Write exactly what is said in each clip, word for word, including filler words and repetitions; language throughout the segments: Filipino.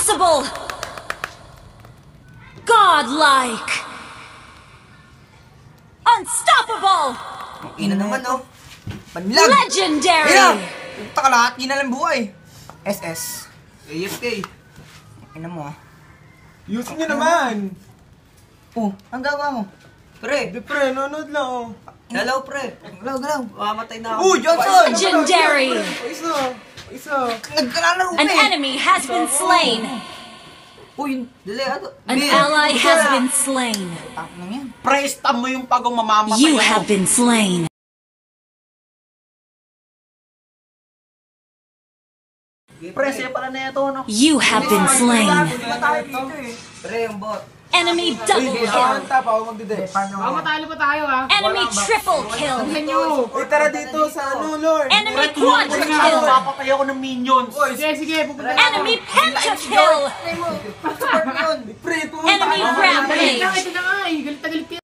Impossible! Godlike! Unstoppable! Ina naman, no? Panlag! Legendary! Ina! Punta ka lahat, ina lang buhay. S S. A F K. Ina mo, ah. Yusin nyo naman! Oh, ang gawa mo? Pre, Di pre, nanonood lang oh. galaw pre. Galaw, galaw. Mamatay na ako. Oh, Johnson! Legendary! Isa! Isa! Nagkalalaro An pa eh! enemy has been slain! Uy, Dali, ato. An ally has been slain! tak na yan. Pre, stam mo yung pagong mamamatay You ako. have been slain! Pre, siya pala na ito, no? You have been slain! Hindi ba tayo dito eh? Pre, yung bot. Enemy Uy, double di kill! ako tap, ako magdide. Baka matalo pa tayo ha. Enemy triple kill! Tingnan nyo. Uy, tara dito sa ano, Lord. Enemy quadra kill! Papatay ako ng minions. Sige, sige, pupunta na. Enemy pentakill! Pre, pumunta Enemy ka. rampage! Ito na, ito na nga eh. Galit na galit kayo.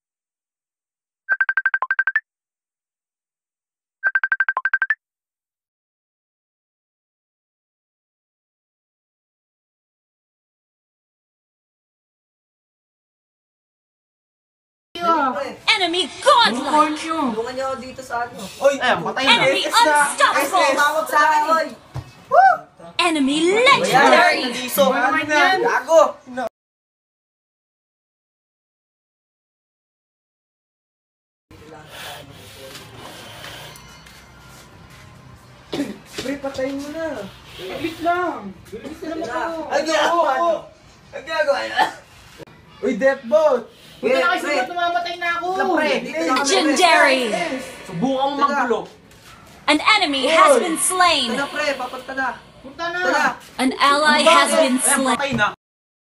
Enemy godlike! Call nyo. Tulungan niyo ako dito sa ano. Uy, eh, patay na. Enemy S S na. unstoppable! Tawag sa akin, oy. Enemy legendary! So, ano na? Gago! Pre, patayin mo na. Galit lang. Galit na naman ako. Ang ginagawa mo? Ang ginagawa na? Uy, Deathbot! Punta na kayo sa mga tumamatay na ako. Legendary! Subukan mo manggulo. An enemy has been slain! Tara pre, papunta na. Punta na. Tara. An ally has been Eh, slain! patay na.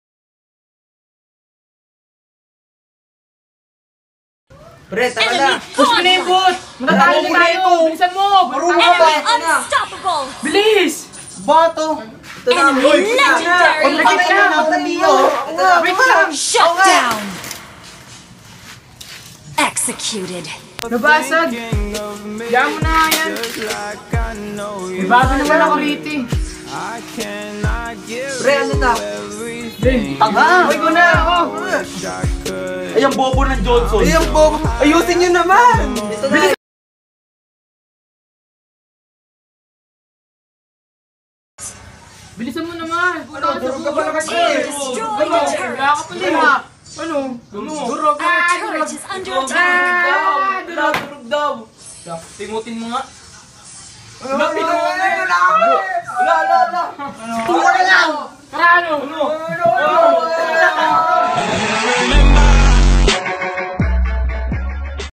Pre, tara na. Enemy Push mo na yung godlike! bot. Matatalo na tayo. Bilisan mo. Enemy unstoppable! Bilis. Bato! Ito na. Enemy legendary! Patay na. Ito na. Wait lang. Shut down! Executed! Nabasag. Diyan mo na nga yan. May bago naman ako rito eh. Pre, ano na? Tanga. Uy ko na ako. Ay, ang bobo ng Johnson! Ay, ang bobo! Ayusin nyo naman! Ito na. Bilisan mo naman. Ano? Durog ka pala kasi! Destroy the turret! Wala ka pala ha. Ano? Durog. Our Ah, turret durog. is under attack! Ah, durog. Durog daw. Timutin mo nga. Wala, wala, wala! Wala, wala, wala. Tuwa ka lang. Tara ano? Ano?